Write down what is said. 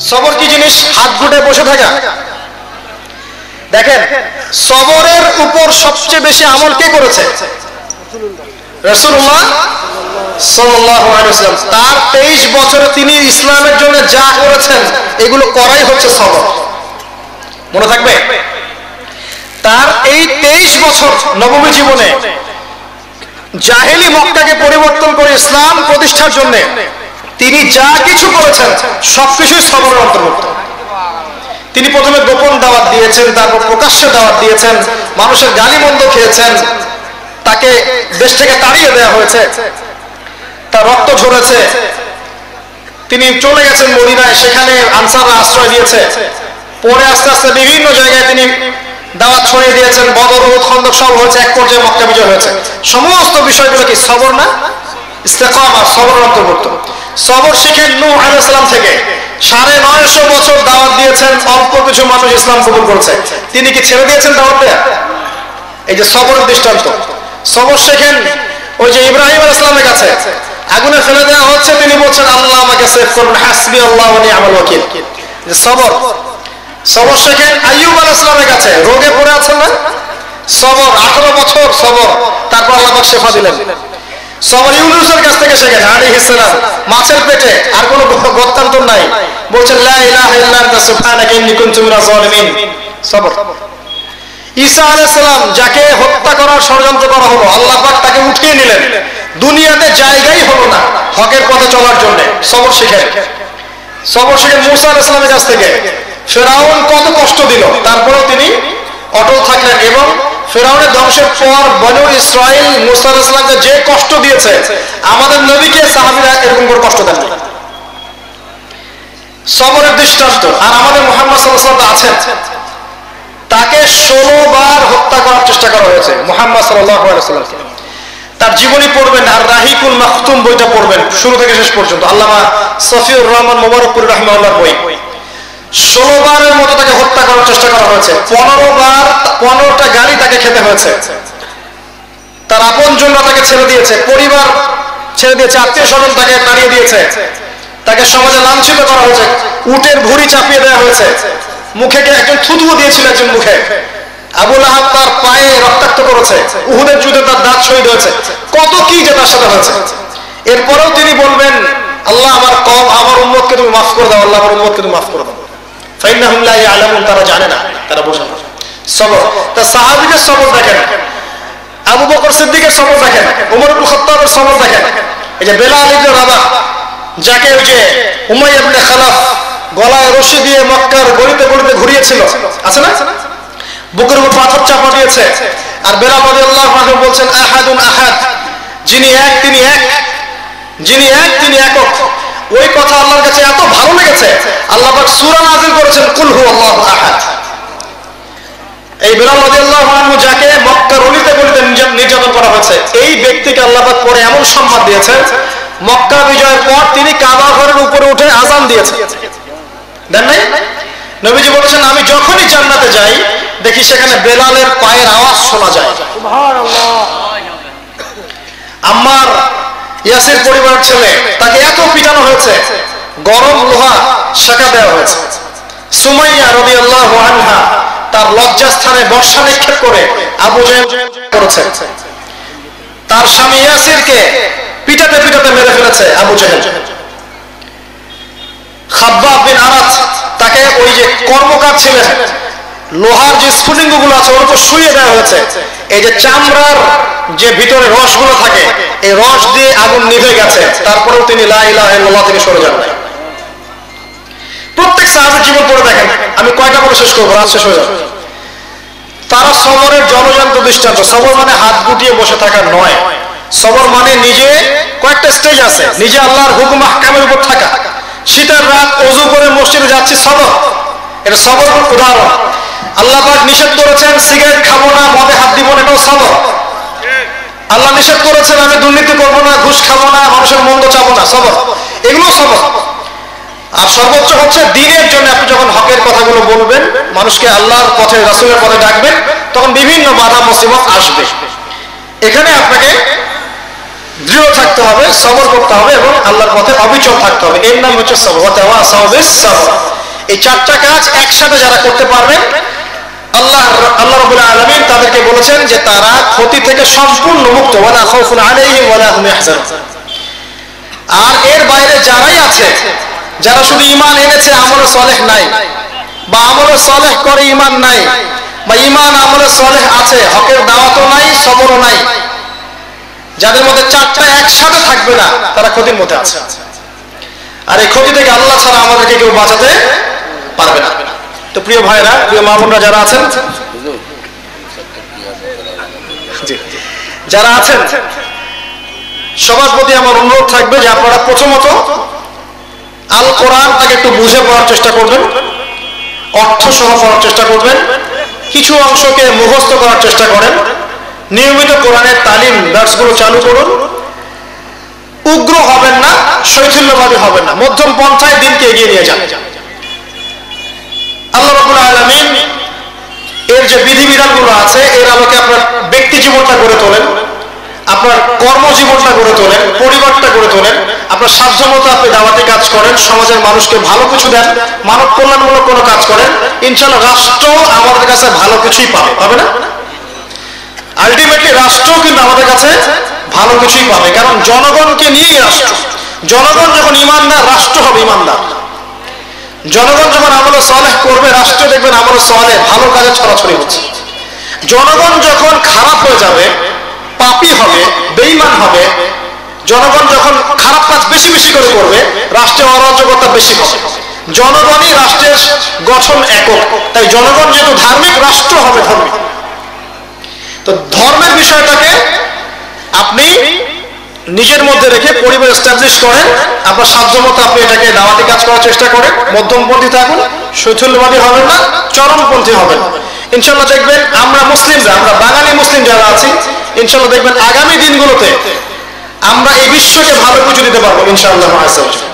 সবর কি জিনিস? হাত গুটে বসে থাকা। দেখেন সবরের উপর সবচেয়ে বেশি আমল কে করেছে? রাসূলুল্লাহ সাল্লাল্লাহু আলাইহি ওয়াসাল্লাম। তার 23 বছরে তিনি ইসলামের জন্য যা করেছেন এগুলো করাই হচ্ছে সবর। মনে থাকবে? তার এই 23 বছর নববী জীবনে জাহেলি মক্কাকে পরিবর্তন করে ইসলাম প্রতিষ্ঠার জন্য তিনি যা কিছু করেছেন সবকিছুই সবরের অন্তর্ভুক্ত। তিনি প্রথমে গোপন দাওয়াত দিয়েছেন, তারপর প্রকাশ্যে দাওয়াত দিয়েছেন, মানুষের গালিমন্দ খেয়েছেন, তাকে দেশ থেকে তাড়িয়ে দেওয়া হয়েছে, তার রক্ত ঝরেছে, তিনি চলে গেছেন মদিনায়, সেখানে আনসাররা আশ্রয় দিয়েছে। পরে আস্তে আস্তে বিভিন্ন জায়গায় তিনি দাওয়াত ছড়িয়ে দিয়েছেন, বদর, উহুদ, খন্দক সব হয়েছে, এক পর্যায়ে মক্কা বিজয় হয়েছে। সমস্ত বিষয়গুলো কি সবর না? ইস্তেকামা সবরের অন্তর্ভুক্ত। সবর শিখেন নূহ আলাইহিস সালাম থেকে। 950 বছর দাওয়াত দিয়েছেন, অল্প কিছু মানুষ ইসলাম কবুল করেছে। তিনি কি ছেড়ে দিয়েছেন দাওয়াত দেয়া? এই যে সবরের দৃষ্টান্ত। সবর শেখেন ওই যে ইব্রাহিম আলাইহিস সালামের কাছে, আগুনে ফেলে দেওয়া হচ্ছে, তিনি বলছেন আল্লাহ আমাকে সেভ করুন, হাসবি আল্লাহ ওয়া নি'মাল ওয়াকিল। যে সবর। সবর শেখেন আইয়ুব আলাইহিস সালামের কাছে, রোগে পড়ে আছেন না, সবর, 18 বছর সবর, তারপর আল্লাহ পাক শিফা দিলেন। সবর ইউনূসের কাছ থেকে শেখেন আলাইহিস সালাম, মাছের পেটে, আর কোনো গত্যান্তর নাই, বলছেন লা ইলাহা ইল্লা আনতা সুবহানাকা ইন্নী কুনতু মিনাজ জালিমিন। সবর। ঈসা আলাইহিস সালাম, যাকে হত্যা করার ষড়যন্ত্র করা হলো, আল্লাহ পাক তাকে উঠিয়ে নিলেন, দুনিয়াতে জায়গাই হলো না হকের পথে চলার জন্য। সবর শিখেন। সবর শিখেন মূসা আলাইহিস সালামের কাছ থেকে। ফেরাউন কত কষ্ট দিল, তারপরেও তিনি অটল থাকলেন, এবং ফেরাউনের ধ্বংসের পর বনু ইসরাইল মূসা আলাইহিস সালামকে যে কষ্ট দিয়েছে, আমাদের নবীকে সাহাবীরা এরকম করে কষ্ট দেন। সবরের দৃষ্টান্ত। আর আমাদের মুহাম্মদ সাল্লাল্লাহু আলাইহি ওয়াসাল্লাম আছেন, তাকে 16 বার হত্যা করার চেষ্টা করা হয়েছে। মুহাম্মদ সাল্লাল্লাহু আলাইহি ওয়াসাল্লাম তার জীবনী পড়বেন, আর রাহিকুল মাখতুম বইটা পড়বেন শুরু থেকে শেষ পর্যন্ত, আল্লামা সফিউর রহমান মুবারকপুরি রাহিমাহুল্লাহর বই। 16 বারের মতো তাকে হত্যা করার চেষ্টা করা হয়েছে। 15টা গালি তাকে খেতে হয়েছে। তার আপনজনরা তাকে ছেড়ে দিয়েছে, পরিবার ছেড়ে দিয়েছে, আত্মীয় স্বজন তাকে তাড়িয়ে দিয়েছে, তাকে সমাজে লাঞ্ছিত করা হয়েছে, উটের ভুঁড়ি চাপিয়ে দেওয়া হয়েছে, মুখে একজন থুতু দিয়েছিল একজন মুখে, আবু লাহাব তার পায়ে রক্তাক্ত করেছে, উহুদের যুদ্ধে তার দাঁত শহীদ হয়েছে, কত কি যে তার সাথে হয়েছে। এরপরেও তিনি বলবেন আল্লাহ আমার কওম, আমার উম্মতকে তুমি মাফ করে দাও, আল্লাহ আমার উম্মতকে তুমি মাফ করে দাও। ফাইন্নাহুম লা ইয়ালামুন, তারা জানে না, তারা বোঝে না। সবর। তা সাহাবীদের সবর দেখেন, আবু বকর সিদ্দিকের সবর দেখেন, ওমর ইবনে খাত্তাবের সবর দেখেন। এই যে বেলাল ইবনে রাবাহ, যাকে ওই যে উমাইয়া ইবনে খালাফ গলায় রশি দিয়ে মক্কার গলিতে গলিতে ঘুরিয়েছিল, আছে না, বুকের উপর পাথর চাপা দিয়েছে, আর বেলাল রাদিয়াল্লাহু আনহু বলছেন আহাদুন আহাদ, যিনি এক তিনি এক, যিনি এক তিনি একক। ওই কথা আল্লাহর কাছে এত ভালো লেগেছে, আল্লাহ পাক সূরা নাযিল করেছেন কুল হুয়াল্লাহু আহাদ। এই বেলাল রাদিয়াল্লাহু আনহু, যাকে মক্কার অলিতে গলিতে নির্যাতন করা হয়েছে, এই ব্যক্তিকে আল্লাহ পাক পরে এমন সম্মান দিয়েছেন, মক্কা বিজয়ের পর তিনি কাবা ঘরের উপরে উঠে আযান দিয়েছেন, দেন নাই? নবীজি বলেছেন আমি যখনই জান্নাতে যাই দেখি সেখানে বেলালের পায়ের আওয়াজ শোনা যায়। সুবহানাল্লাহ। আম্মার ইয়াসির পরিবারের ছেলে, তাকে এত পিটানো হয়েছে, গরম লোহা শাঁকা দেওয়া হয়েছে। সুমাইয়া রাদিয়াল্লাহু আনহা তার লজ্জাস্থানে বর্ষা নিক্ষেপ করে আবু জাহেল করেছে। তার স্বামী ইয়াসিরকে পিটাতে পিটাতে মেরে ফেলেছে আবু জাহেল। খাব্বাব বিন আরাত, তাকে ওই যে কর্মকার ছিলেন, লোহার যে স্ফুলিঙ্গগুলো আছে ওর উপর শুইয়ে দেওয়া হয়েছে। এই যে চামড়ার যে ভিতরে রসগুলো থাকে, এই রস দিয়ে আগুন নিভে গেছে, তারপরেও তিনি লা ইলাহা ইল্লাল্লাহ থেকে সরে যান নাই। প্রত্যেক সাহাবীর জীবন পড়ে দেখেন, আমি কয়টা বলে শেষ করবো, রাত শেষ হয়ে যাবে। তারা সবরের জলজান্ত দৃষ্টান্ত। সবর মানে হাত গুটিয়ে বসে থাকা নয়, সবর মানে নিজে কয়েকটা স্টেজ আছে, নিজে আল্লাহর হুকুম আহকামের উপর থাকা। শীতের রাত ওযু করে মসজিদে যাচ্ছি, সবর, এটা সবরের উদাহরণ। আল্লাহ পাক নিষেধ করেছেন সিগারেট খাবো না, মদে হাত দিব না, এটাও সবর। আল্লাহ নিষেধ করেছেন আমি দুর্নীতি করবো না, ঘুষ খাবো না, মানুষের মন্দ চাবো না, সবর, এগুলো সবর। আর সর্বোচ্চ হচ্ছে দিনের জন্য আপনি যখন হকের কথাগুলো বলবেন, মানুষকে আল্লাহর পথে, রাসূলের পথে ডাকবেন, তখন বিভিন্ন বাধা মুসিবত আসবে। এখানে আপনাকে দৃঢ় থাকতে হবে, সবর করতে হবে এবং আল্লাহর পথে অবিচল থাকতে হবে। এর নাম হচ্ছে সবর। ওয়া তাওয়াসাউ বিস সাবর। এই চারটা কাজ একসাথে যারা করতে পারবেন আল্লাহ রাব্বুল আলামিন তাদেরকে বলেছেন যে তারা ক্ষতি থেকে সম্পূর্ণ মুক্ত, ওয়ালা খাউফুন আলাইহিম ওয়ালা হুম ইয়াহজানুন। আর এর বাইরে যারাই আছে, যারা শুধু ঈমান এনেছে আমলে সালেহ নাই, বা আমলে সালেহ করে ঈমান নাই, বা ঈমান আমলে সালেহ আছে হকের দাওয়াতও নাই সবরও নাই, যাদের মধ্যে চারটা একসাথে থাকবে না তারা ক্ষতির মধ্যে আছে। আর এই ক্ষতি থেকে আল্লাহ ছাড়া আমাদেরকে কেউ বাঁচাতে পারবে না। তো প্রিয় ভাইরা, প্রিয় মা বোনরা যারা আছেন, যারা আছেন সবার প্রতি আমার অনুরোধ থাকবে যে আপনারা প্রথমত আল কোরআনটাকে একটু বুঝে পড়ার চেষ্টা করবেন, অর্থ সহ পড়ার চেষ্টা করবেন, কিছু অংশকে মুখস্থ করার চেষ্টা করেন, নিয়মিত কোরআনের তালিম দার্সগুলো চালু করুন। উগ্র হবেন না, শৈথিল্যবাদী হবেন না, মধ্যম পন্থায় দিনকে এগিয়ে নিয়ে যান। আল্লাহ রাব্বুল আলামিন এর যে বিধিবিধানগুলো আছে এর আলোকে আপনার ব্যক্তি জীবনটা গড়ে তোলেন, আপনার কর্মজীবনটা গড়ে তোলেন, পরিবারটা গড়ে তোলেন, আপনার সাধ্যমতো আপনি দাওয়াতি কাজ করেন, সমাজের মানুষকে ভালো কিছু দেন, মানব কল্যাণমূলক কোনো কাজ করেন, ইনশাআল্লাহ রাষ্ট্র আমাদের কাছে ভালো কিছুই পাবে না? আলটিমেটলি রাষ্ট্র কিন্তু আমাদের কাছে ভালো কিছুই পাবে, কারণ জনগণকে নিয়েই রাষ্ট্র। জনগণ যখন ইমানদার, রাষ্ট্র হবে ইমানদার। জনগণ যখন আমলে সালেহ করবে, রাষ্ট্র দেখবেন আমলে সালেহ ভালো কাজে ছড়াছড়ি হচ্ছে। জনগণ যখন খারাপ হয়ে যাবে, পাপী হবে, বেঈমান হবে, জনগণ যখন খারাপ কাজ বেশি বেশি করে করবে, রাষ্ট্রের অরাজকতা বেশি হবে। জনগণই রাষ্ট্রের গঠন একক, তাই জনগণ যেহেতু ধার্মিক, রাষ্ট্র হবে ধার্মিক। তো ধর্মের বিষয়টাকে আপনি নিজের মধ্যে রেখে পরিবার এস্টাবলিশ করেন, আপনার সাধ্যমতো আপনি এটাকে দাওয়াতি কাজ করার চেষ্টা করেন, মধ্যমপন্থী থাকুন, শৈথিল্যবাদী হবেন না, চরমপন্থী হবেন। ইনশাআল্লাহ দেখবেন আমরা মুসলিমরা, আমরা বাঙালি মুসলিম যারা আছি, ইনশাআল্লাহ দেখবেন আগামী দিনগুলোতে আমরা এই বিশ্বকে ভালো কিছু দিতে পারবো ইনশাআল্লাহ।